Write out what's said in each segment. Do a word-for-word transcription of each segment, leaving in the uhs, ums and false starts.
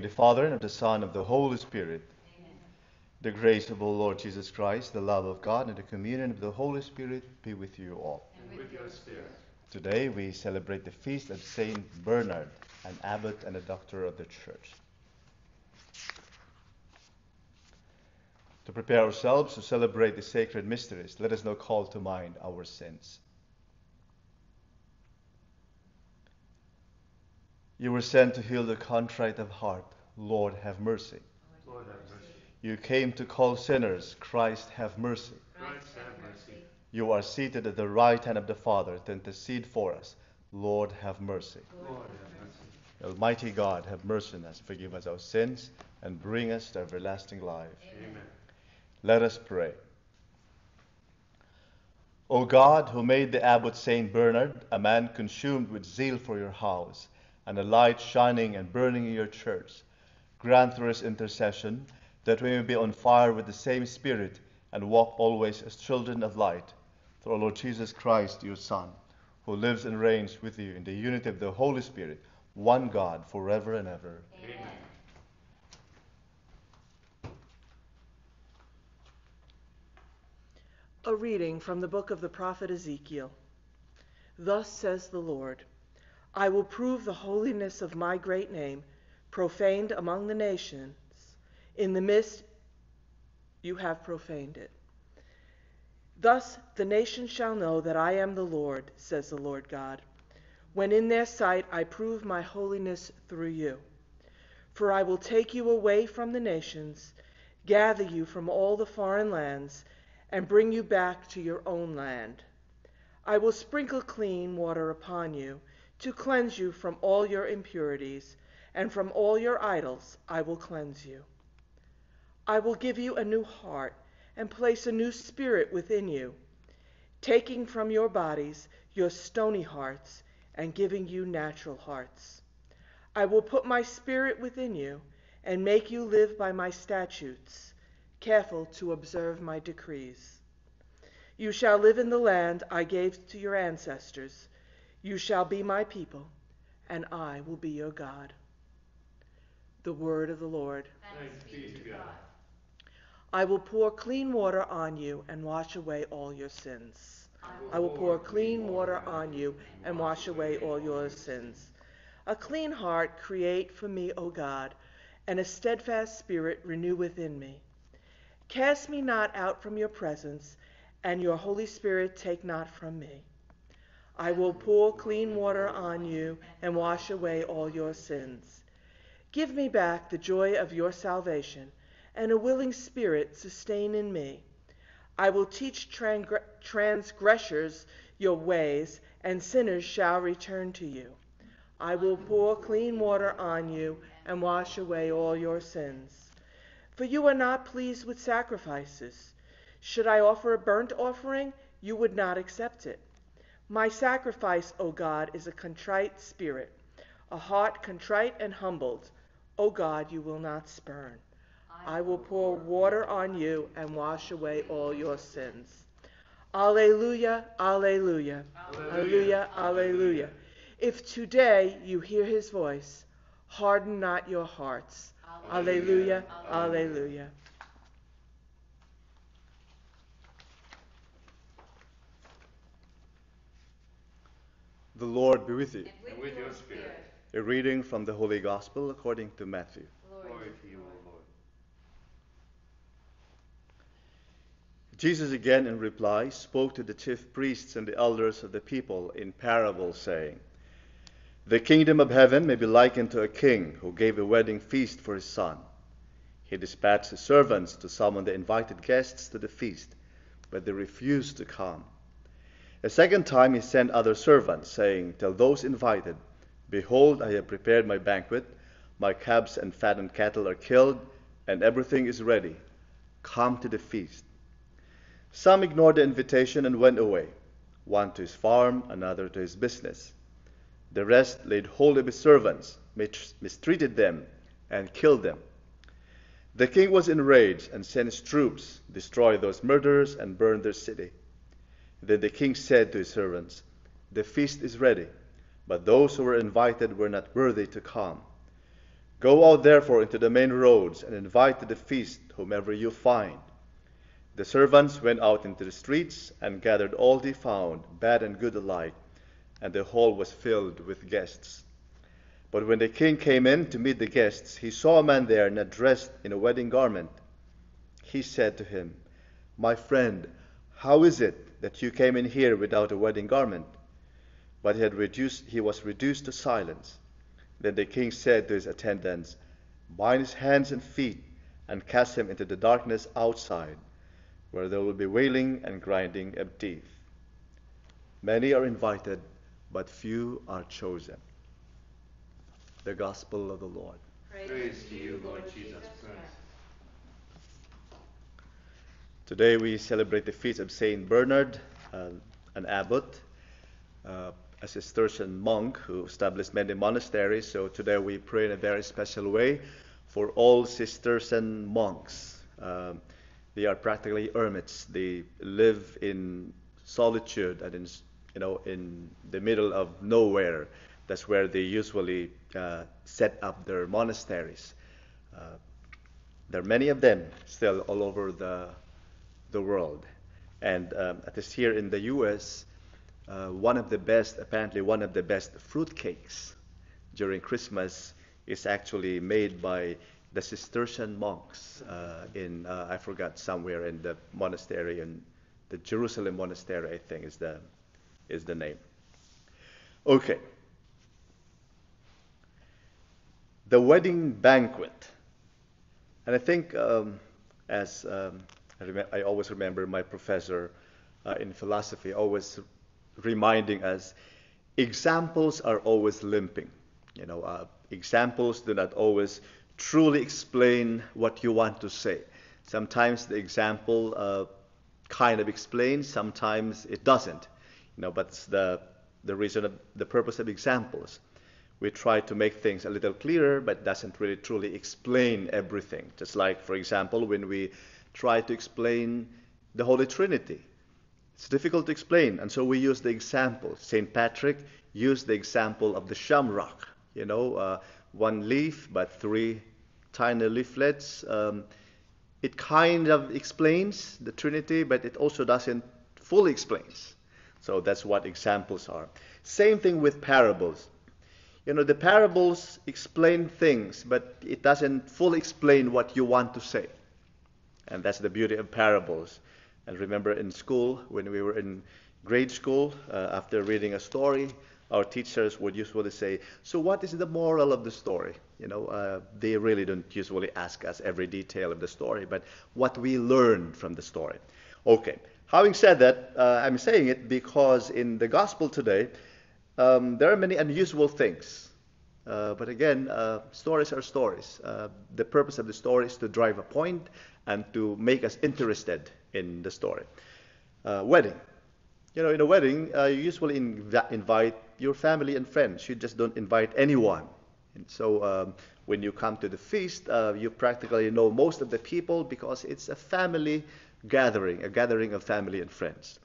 the Father, and of the Son, and of the Holy Spirit. Amen. The grace of our Lord Jesus Christ, the love of God, and the communion of the Holy Spirit be with you all. And with your spirit. Today we celebrate the feast of Saint Bernard, an abbot and a doctor of the Church. To prepare ourselves to celebrate the sacred mysteries, let us now call to mind our sins. You were sent to heal the contrite of heart. Lord, have mercy. Lord, have mercy. You came to call sinners. Christ, have mercy. Christ, have mercy. You are seated at the right hand of the Father to intercede for us. Lord, have mercy. Lord, have mercy. Almighty God, have mercy on us, forgive us our sins, and bring us to everlasting life. Amen. Let us pray. O God, who made the abbot Saint Bernard a man consumed with zeal for your house, and a light shining and burning in your church, grant through his intercession that we may be on fire with the same Spirit and walk always as children of light. Through our Lord Jesus Christ, your Son, who lives and reigns with you in the unity of the Holy Spirit, one God, forever and ever. Amen. A reading from the book of the prophet Ezekiel. Thus says the Lord, I will prove the holiness of my great name, profaned among the nations. In the midst you have profaned it. Thus the nations shall know that I am the Lord, says the Lord God, when in their sight I prove my holiness through you. For I will take you away from the nations, gather you from all the foreign lands, and bring you back to your own land. I will sprinkle clean water upon you, to cleanse you from all your impurities, and from all your idols I will cleanse you. I will give you a new heart, and place a new spirit within you, taking from your bodies your stony hearts, and giving you natural hearts. I will put my spirit within you, and make you live by my statutes, careful to observe my decrees. You shall live in the land I gave to your ancestors. You shall be my people, and I will be your God. The word of the Lord. Thanks be to God. I will pour clean water on you and wash away all your sins. I will pour clean water on you and wash away all your sins. A clean heart create for me, O God, and a steadfast spirit renew within me. Cast me not out from your presence, and your Holy Spirit take not from me. I will pour clean water on you and wash away all your sins. Give me back the joy of your salvation, and a willing spirit sustain in me. I will teach transgressors your ways, and sinners shall return to you. I will pour clean water on you and wash away all your sins. For you are not pleased with sacrifices. Should I offer a burnt offering, you would not accept it. My sacrifice, O God, is a contrite spirit, a heart contrite and humbled. O God, you will not spurn. I will pour water on you and wash away all your sins. Alleluia, alleluia, alleluia, alleluia. If today you hear his voice, harden not your hearts. Alleluia, alleluia. The Lord be with you. And with your spirit. A reading from the Holy Gospel according to Matthew. Glory to you, O Lord. Jesus again in reply spoke to the chief priests and the elders of the people in parables, saying, The kingdom of heaven may be likened to a king who gave a wedding feast for his son. He dispatched his servants to summon the invited guests to the feast, but they refused to come. A second time he sent other servants, saying, Tell those invited, Behold, I have prepared my banquet, my calves and fattened cattle are killed, and everything is ready. Come to the feast. Some ignored the invitation and went away, one to his farm, another to his business. The rest laid hold of his servants, mistreated them, and killed them. The king was enraged and sent his troops, destroyed those murderers, and burned their city. Then the king said to his servants, The feast is ready, but those who were invited were not worthy to come. Go out therefore into the main roads and invite to the feast whomever you find. The servants went out into the streets and gathered all they found, bad and good alike, and the hall was filled with guests. But when the king came in to meet the guests, he saw a man there not dressed in a wedding garment. He said to him, "My friend, how is it that you came in here without a wedding garment?" But he, had reduced, he was reduced to silence. Then the king said to his attendants, "Bind his hands and feet and cast him into the darkness outside, where there will be wailing and grinding of teeth." Many are invited, but few are chosen. The Gospel of the Lord. Praise to you, Lord Jesus Christ. Today we celebrate the feast of Saint Bernard, uh, an abbot, uh, a Cistercian monk who established many monasteries. So today we pray in a very special way for all Cistercian monks. Um, they are practically hermits. They live in solitude and in, you know, in the middle of nowhere. That's where they usually uh, set up their monasteries. Uh, there are many of them still all over the the world. And um, at least here in the U S, uh, one of the best, apparently one of the best fruit cakes during Christmas is actually made by the Cistercian monks uh, in, uh, I forgot, somewhere in the monastery, in the Jerusalem monastery, I think is the, is the name. Okay. The wedding banquet. And I think um, as um, I, rem- I always remember my professor uh, in philosophy always reminding us, examples are always limping. You know, uh, examples do not always truly explain what you want to say. Sometimes the example uh, kind of explains, sometimes it doesn't. You know, but it's the the reason of the purpose of examples. We try to make things a little clearer, but doesn't really truly explain everything. Just like, for example, when we try to explain the Holy Trinity. It's difficult to explain, and so we use the example. Saint Patrick used the example of the shamrock. You know, uh, one leaf, but three tiny leaflets. Um, it kind of explains the Trinity, but it also doesn't fully explain. So that's what examples are. Same thing with parables. You know, the parables explain things, but it doesn't fully explain what you want to say. And that's the beauty of parables. And remember in school, when we were in grade school, uh, after reading a story, our teachers would usually say, "So what is the moral of the story?" You know, uh, they really don't usually ask us every detail of the story, but what we learned from the story. Okay, having said that, uh, I'm saying it because in the gospel today, um, there are many unusual things. Uh, but again, uh, stories are stories. Uh, the purpose of the story is to drive a point and to make us interested in the story. Uh, wedding. You know, in a wedding, uh, you usually inv- invite your family and friends. You just don't invite anyone. And so um, when you come to the feast, uh, you practically know most of the people because it's a family gathering, a gathering of family and friends.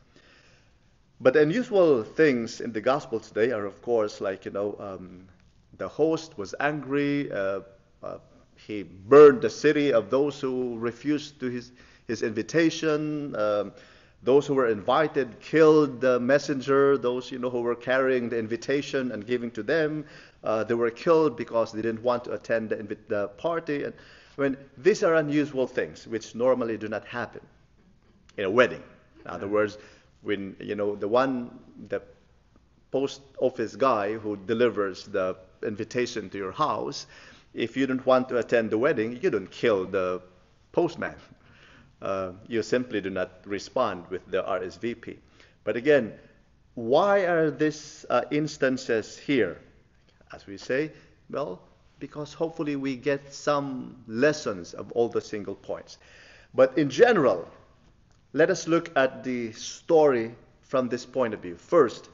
But unusual things in the gospel today are, of course, like, you know, um, the host was angry. Uh, uh, he burned the city of those who refused to his, his invitation. Um, those who were invited killed the messenger. Those, you know, who were carrying the invitation and giving to them, uh, they were killed because they didn't want to attend the, invi- the party. And I mean, these are unusual things which normally do not happen in a wedding. In other words, when, you know, the one, the post office guy who delivers the invitation to your house, if you don't want to attend the wedding, you don't kill the postman. Uh, you simply do not respond with the R S V P. But again, why are these uh, instances here? As we say, well, because hopefully we get some lessons of all the single points. But in general, let us look at the story from this point of view. First,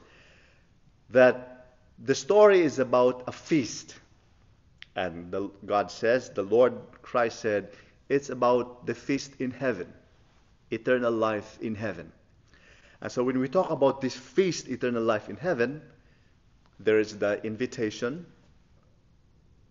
that the story is about a feast. And the, God says, the Lord Christ said, it's about the feast in heaven, eternal life in heaven. And so when we talk about this feast, eternal life in heaven, there is the invitation,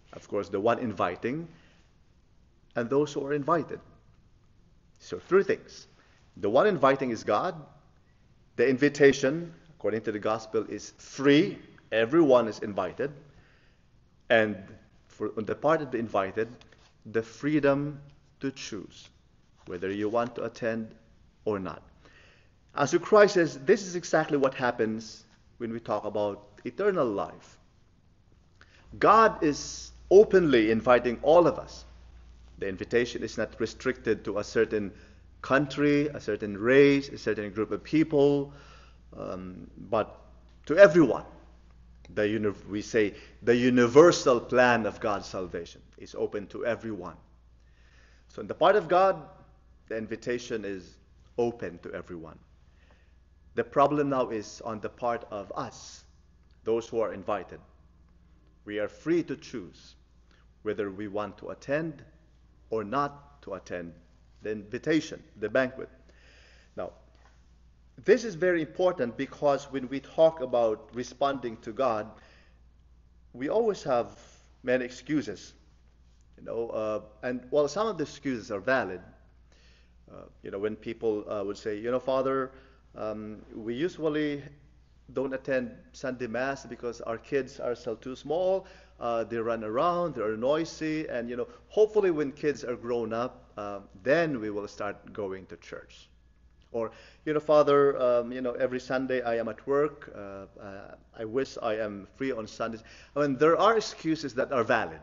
of course, the one inviting, and those who are invited. So three things. The one inviting is God. The invitation, according to the gospel, is free. Everyone is invited. And for on the part of the invited, the freedom to choose whether you want to attend or not. And so Christ says this is exactly what happens when we talk about eternal life. God is openly inviting all of us. The invitation is not restricted to a certain country, a certain race, a certain group of people, um, but to everyone. The uni- we say the universal plan of God's salvation is open to everyone. So in the part of God, the invitation is open to everyone. The problem now is on the part of us, those who are invited. We are free to choose whether we want to attend or not to attend the invitation, the banquet. Now, this is very important because when we talk about responding to God, we always have many excuses, you know, uh, and while some of the excuses are valid, uh, you know, when people uh, would say, you know, Father, um, we usually don't attend Sunday Mass because our kids are still too small, uh, they run around, they're noisy, and, you know, hopefully when kids are grown up, uh, then we will start going to church. Or, you know, Father, um, you know, every Sunday I am at work. Uh, uh, I wish I am free on Sundays. I mean, there are excuses that are valid.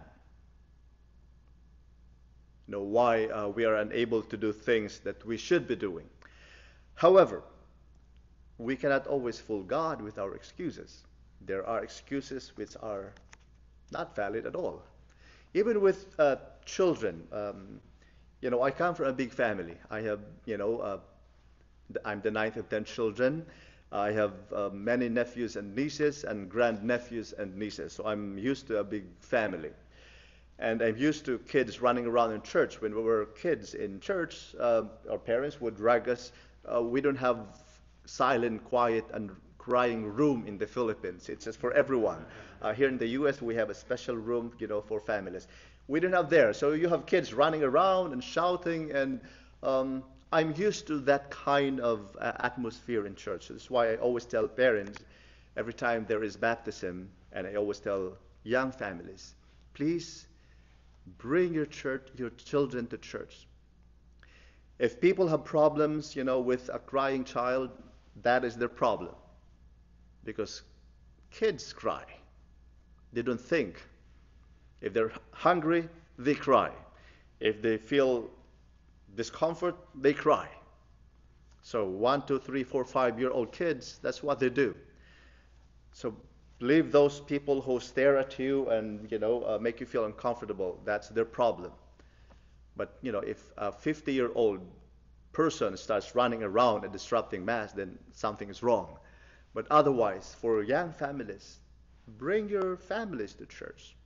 You know, why uh, we are unable to do things that we should be doing. However, we cannot always fool God with our excuses. There are excuses which are not valid at all. Even with uh, children, um, you know, I come from a big family. I have, you know, uh, I'm the ninth of ten children. I have uh, many nephews and nieces and grandnephews and nieces. So I'm used to a big family. And I'm used to kids running around in church. When we were kids in church, uh, our parents would drag us. Uh, we don't have silent, quiet, and crying room in the Philippines. It's just for everyone. Uh, here in the U S, we have a special room, you know, for families. We don't have there. So you have kids running around and shouting, and um, I'm used to that kind of uh, atmosphere in church. So that's why I always tell parents every time there is baptism, and I always tell young families, please bring your church, your children to church. If people have problems, you know, with a crying child, that is their problem. Because kids cry. They don't think. If they're hungry, they cry. If they feel discomfort, they cry. So one, two, three, four, five-year-old kids, that's what they do. So leave those people who stare at you and, you know, uh, make you feel uncomfortable. That's their problem. But, you know, if a fifty-year-old person starts running around and disrupting Mass, then something is wrong. But otherwise, for young families, bring your families to church.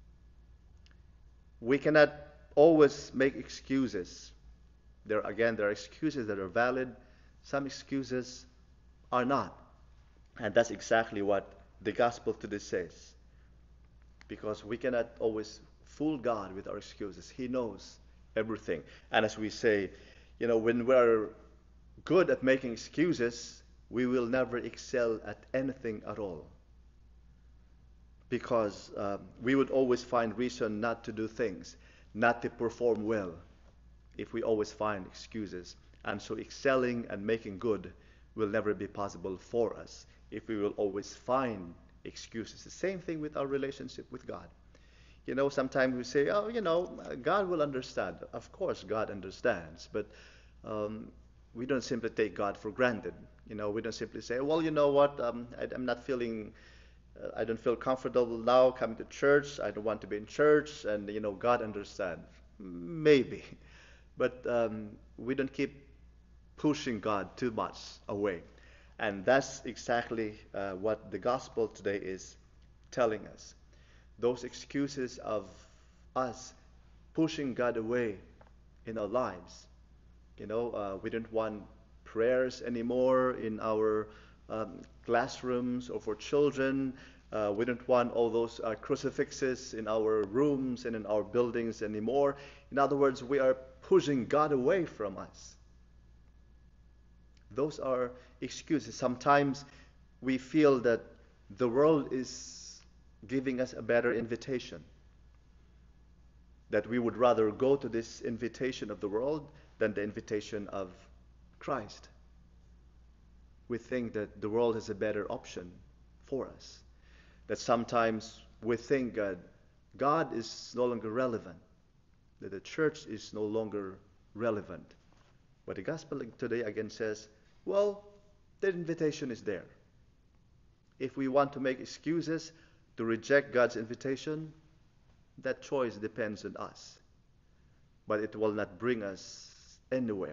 We cannot always make excuses. There, again, there are excuses that are valid. Some excuses are not. And that's exactly what the gospel today says. Because we cannot always fool God with our excuses. He knows everything. And as we say, you know, when we're good at making excuses, we will never excel at anything at all. Because um, we would always find reason not to do things, not to perform well, if we always find excuses. And so excelling and making good will never be possible for us if we will always find excuses. The same thing with our relationship with God. You know, sometimes we say, oh, you know, God will understand. Of course, God understands. But um, we don't simply take God for granted. You know, we don't simply say, well, you know what, um, I, I'm not feeling, uh, I don't feel comfortable now coming to church. I don't want to be in church. And, you know, God understands. Maybe. But um, we don't keep pushing God too much away. And that's exactly uh, what the gospel today is telling us. Those excuses of us pushing God away in our lives. You know, uh, we don't want prayers anymore in our um, classrooms or for children. Uh, we don't want all those uh, crucifixes in our rooms and in our buildings anymore. In other words, we are pushing God away from us. Those are excuses. Sometimes we feel that the world is giving us a better invitation, that we would rather go to this invitation of the world than the invitation of Christ. We think that the world has a better option for us. That sometimes we think that God is no longer relevant, that the church is no longer relevant. But the gospel today again says, well, the invitation is there. If we want to make excuses to reject God's invitation, that choice depends on us. But it will not bring us anywhere.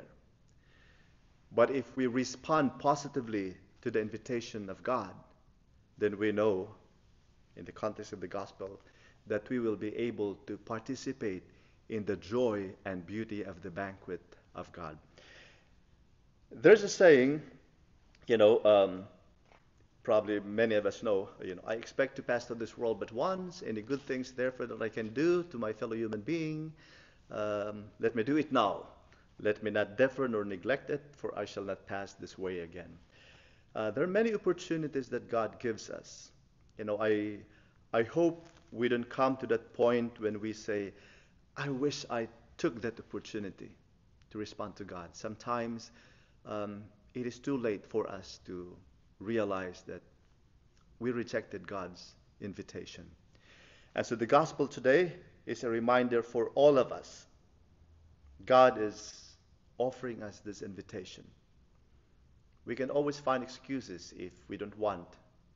But if we respond positively to the invitation of God, then we know, in the context of the gospel, that we will be able to participate in the joy and beauty of the banquet of God. There's a saying, you know, um, probably many of us know, you know, I expect to pass through this world but once. Any good things therefore that I can do to my fellow human being, um, let me do it now. Let me not defer nor neglect it, for I shall not pass this way again. Uh, there are many opportunities that God gives us. You know, I I hope we don't come to that point when we say, I wish I took that opportunity to respond to God. Sometimes um, it is too late for us to realize that we rejected God's invitation. And so the gospel today is a reminder for all of us. God is offering us this invitation. We can always find excuses if we don't want,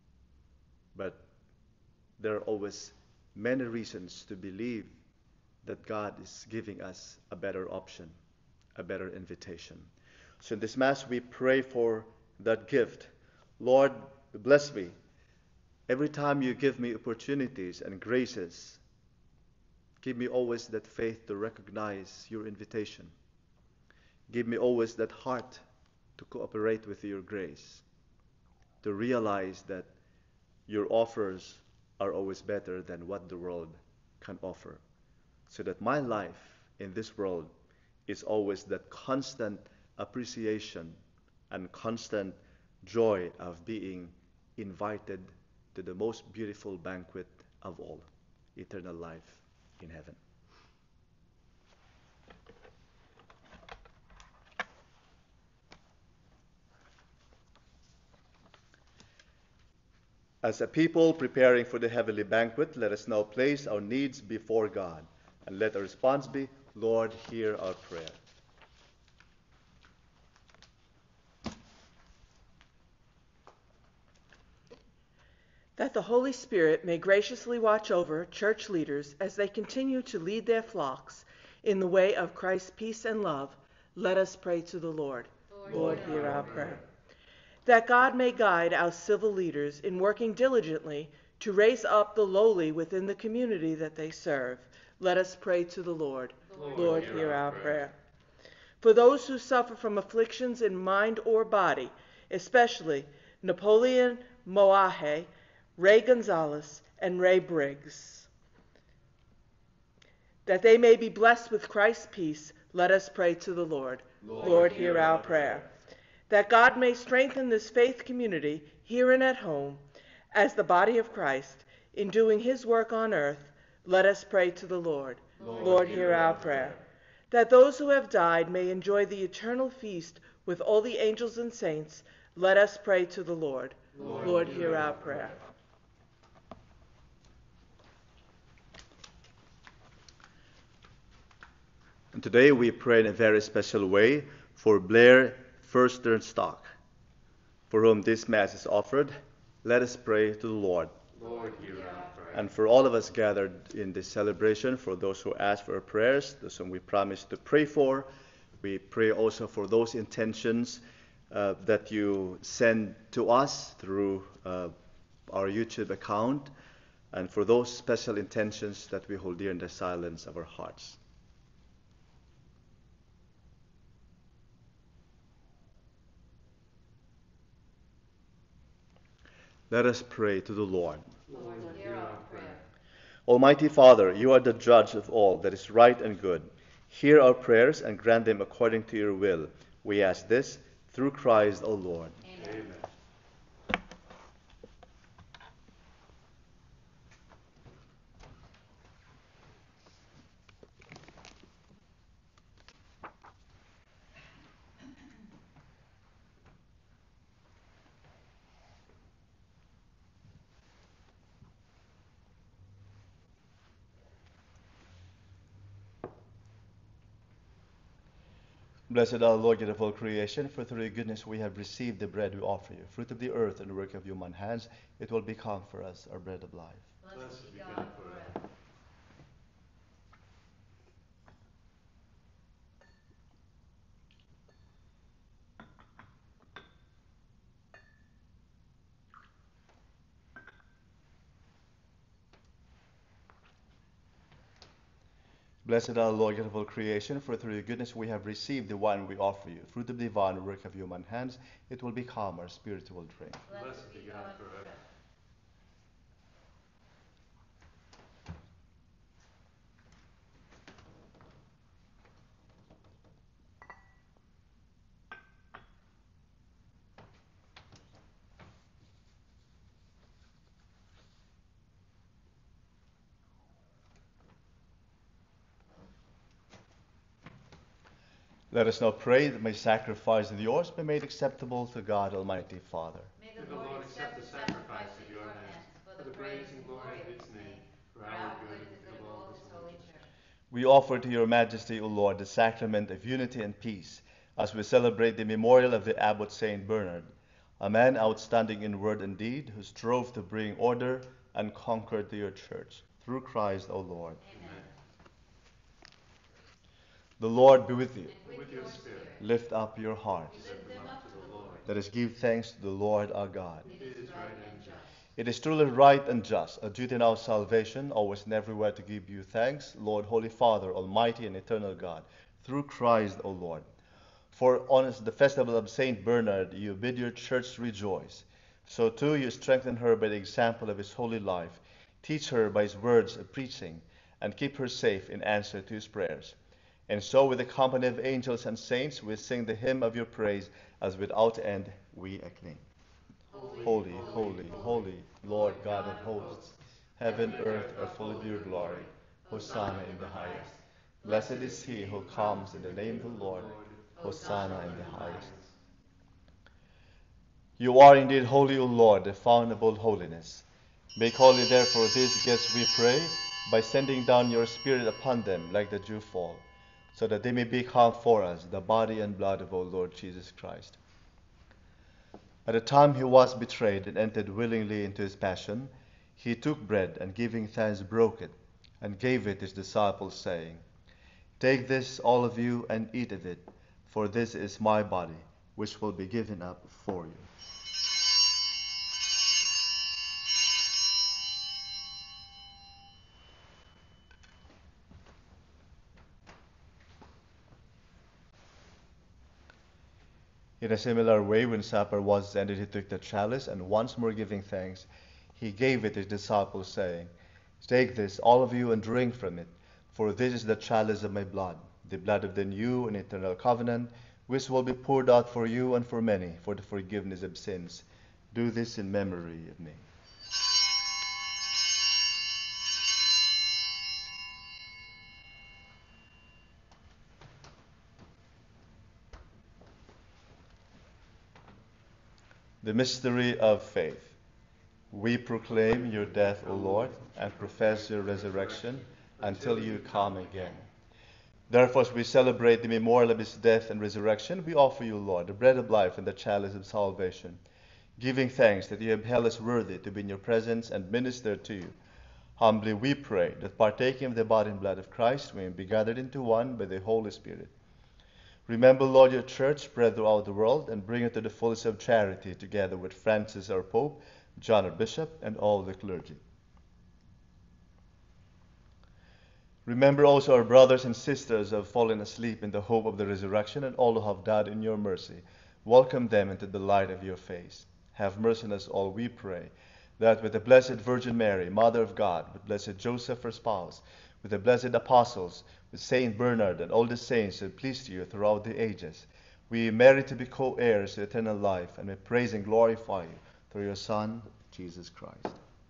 but there are always many reasons to believe that God is giving us a better option, a better invitation. So in this Mass, we pray for that gift. Lord, bless me. Every time you give me opportunities and graces, give me always that faith to recognize your invitation. Give me always that heart to cooperate with your grace, to realize that your offers are always better than what the world can offer, so that my life in this world is always that constant appreciation and constant joy of being invited to the most beautiful banquet of all, eternal life in heaven. As a people preparing for the heavenly banquet, let us now place our needs before God, and let our response be, Lord, hear our prayer. That the Holy Spirit may graciously watch over church leaders as they continue to lead their flocks in the way of Christ's peace and love, let us pray to the Lord. Lord, Lord hear our prayer. That God may guide our civil leaders in working diligently to raise up the lowly within the community that they serve, let us pray to the Lord. Lord, Lord hear, hear our prayer. prayer. For those who suffer from afflictions in mind or body, especially Napoleon Moahe, Ray Gonzalez, and Ray Briggs, that they may be blessed with Christ's peace, let us pray to the Lord. Lord, Lord hear, hear our prayer. prayer. That God may strengthen this faith community here and at home as the body of Christ in doing his work on earth, let us pray to the Lord. Lord, Lord hear, hear our prayer. prayer. That those who have died may enjoy the eternal feast with all the angels and saints, let us pray to the Lord. Lord, Lord hear, hear our prayer. prayer. And today we pray in a very special way for Blair Furstenstock, for whom this Mass is offered. Let us pray to the Lord. Lord, hear our prayer. And for all of us gathered in this celebration, for those who ask for our prayers, those whom we promise to pray for, we pray also for those intentions uh, that you send to us through uh, our YouTube account, and for those special intentions that we hold dear in the silence of our hearts. Let us pray to the Lord. Lord, hear our prayer. Almighty Father, you are the judge of all that is right and good. Hear our prayers and grant them according to your will. We ask this through Christ our Lord. Amen. Blessed are Lord God of all creation, for through your goodness we have received the bread we offer you, fruit of the earth and the work of human hands. It will become for us our bread of life. Blessed be God forever. Blessed are Lord God of all creation, for through your goodness we have received the wine we offer you, fruit of the divine work of human hands. It will become our spiritual drink. Blessed be God forever. Let us now pray that my sacrifice and yours be made acceptable to God Almighty Father. May the Lord accept the sacrifice of your hands for the praise and glory of his name, for our good and the good of all his holy church. We offer to your majesty, O Lord, the sacrament of unity and peace, as we celebrate the memorial of the abbot Saint Bernard, a man outstanding in word and deed, who strove to bring order and conquer to your church, through Christ our Lord. Amen. The Lord be with you. And with your spirit, Lift up your hearts. lift them up to the Lord. Let us give thanks to the Lord our God. It is right and just. It is truly right and just, a duty in our salvation, always and everywhere to give you thanks, Lord, Holy Father, Almighty and eternal God, through Christ our Lord. For on the festival of Saint Bernard you bid your church rejoice. So too you strengthen her by the example of his holy life, teach her by his words of preaching, and keep her safe in answer to his prayers. And so with the company of angels and saints we sing the hymn of your praise, as without end we acclaim. Holy, Holy, holy, holy, Lord God of hosts, heaven and earth are full of your glory. Hosanna in the highest. Blessed is he who comes in the name of the Lord. Hosanna in the highest. You are indeed holy, O Lord, the fount of all holiness. Make holy therefore these gifts, we pray, by sending down your Spirit upon them like the dewfall, so that they may become for us the body and blood of our Lord Jesus Christ. At the time he was betrayed and entered willingly into his passion, he took bread and giving thanks broke it and gave it to his disciples, saying, Take this, all of you, and eat of it, for this is my body, which will be given up for you. In a similar way, when supper was ended, he took the chalice, and once more giving thanks, he gave it to his disciples, saying, Take this, all of you, and drink from it, for this is the chalice of my blood, the blood of the new and eternal covenant, which will be poured out for you and for many for the forgiveness of sins. Do this in memory of me. The mystery of faith. We proclaim your death, O Lord, and profess your resurrection until you come again. Therefore, as we celebrate the memorial of his death and resurrection, we offer you, Lord, the bread of life and the chalice of salvation, giving thanks that you have held us worthy to be in your presence and minister to you. Humbly we pray that, partaking of the body and blood of Christ, we may be gathered into one by the Holy Spirit. Remember, Lord, your church spread throughout the world, and bring it to the fullness of charity, together with Francis our Pope, John our Bishop, and all the clergy. Remember also our brothers and sisters who have fallen asleep in the hope of the resurrection, and all who have died in your mercy. Welcome them into the light of your face. Have mercy on us all, we pray, that with the Blessed Virgin Mary, Mother of God, with Blessed Joseph, her spouse, with the blessed apostles, with Saint Bernard and all the saints that pleased you throughout the ages, we merit to be co-heirs to eternal life, and we praise and glorify you through your Son, Jesus Christ.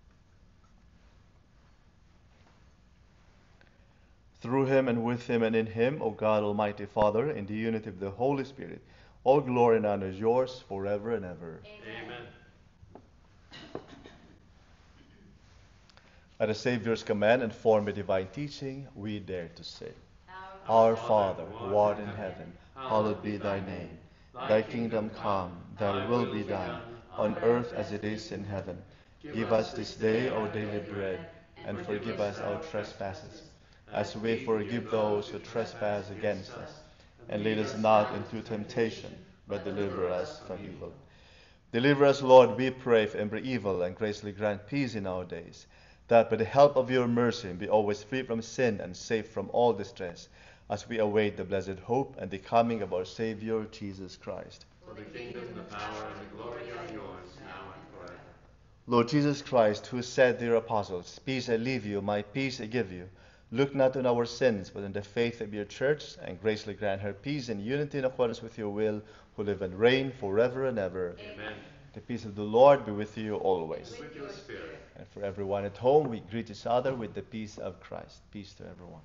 Through him and with him and in him, O God, Almighty Father, in the unity of the Holy Spirit, all glory and honor is yours forever and ever. Amen. At the Savior's command and form of divine teaching, we dare to say, Our Father, who art in heaven, hallowed be thy name. Thy kingdom come, thy will be done, on earth as it is in heaven. Give us this day our daily bread, and forgive us our trespasses, as we forgive those who trespass against us. And lead us not into temptation, but deliver us from evil. Deliver us, Lord, we pray, from every evil, and graciously grant peace in our days, that by the help of your mercy be always free from sin and safe from all distress, as we await the blessed hope and the coming of our Savior, Jesus Christ. For the kingdom, the power, and the glory are yours, now and forever. Lord Jesus Christ, who said to your apostles, Peace I leave you, my peace I give you, look not on our sins, but on the faith of your church, and graciously grant her peace and unity in accordance with your will, who live and reign forever and ever. Amen. The peace of the Lord be with you always. With your spirit. And for everyone at home, we greet each other with the peace of Christ. Peace to everyone.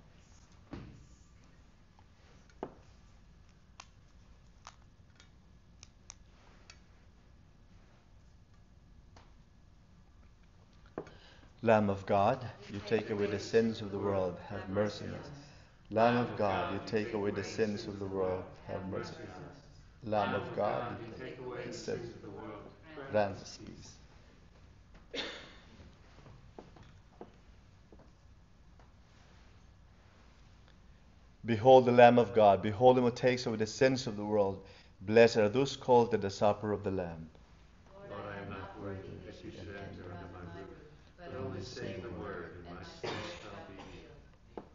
Lamb of God, you take away the sins of the world, have mercy on us. Lamb of God, you take away the sins of the world, have mercy on us. Lamb of God, you take away the sins of the world, grant us peace. Behold the Lamb of God, behold him who takes away the sins of the world. Blessed are those called to the supper of the Lamb. Lord, I am not worthy that you should enter under my roof, but only say the word, and my soul shall be healed.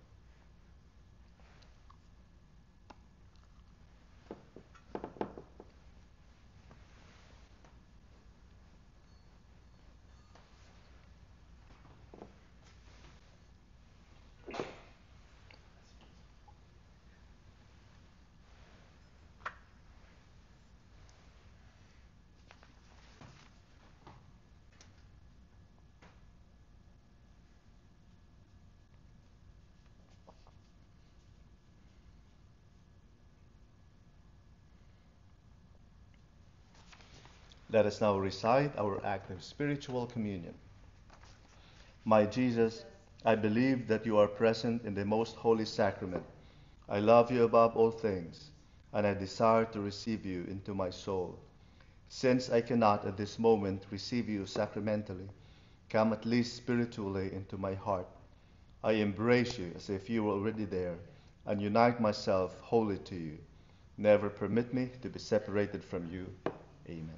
Let us now recite our act of spiritual communion. My Jesus, I believe that you are present in the most holy sacrament. I love you above all things, and I desire to receive you into my soul. Since I cannot at this moment receive you sacramentally, come at least spiritually into my heart. I embrace you as if you were already there, and unite myself wholly to you. Never permit me to be separated from you. Amen.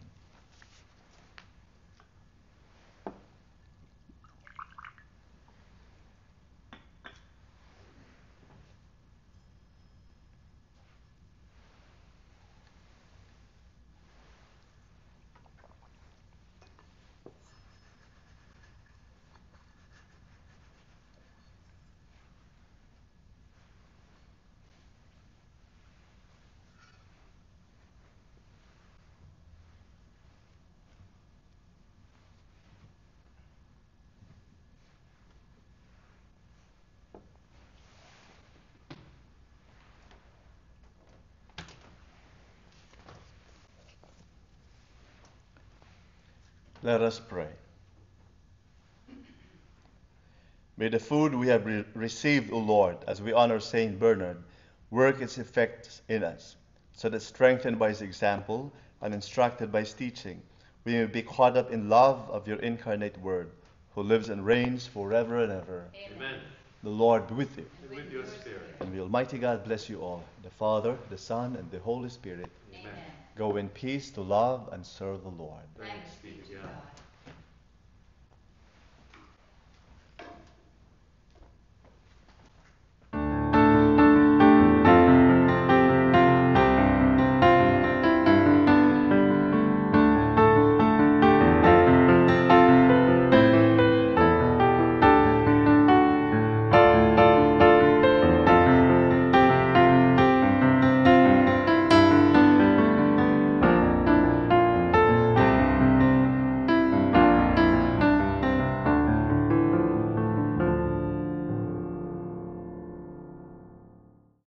Let us pray. May the food we have re- received, O Lord, as we honor Saint Bernard, work its effects in us, so that strengthened by his example and instructed by his teaching, we may be caught up in love of your incarnate Word, who lives and reigns forever and ever. Amen. The Lord be with you. And with your spirit. And the Almighty God bless you all, the Father, the Son, and the Holy Spirit. Amen. Go in peace to love and serve the Lord. Thanks be to God.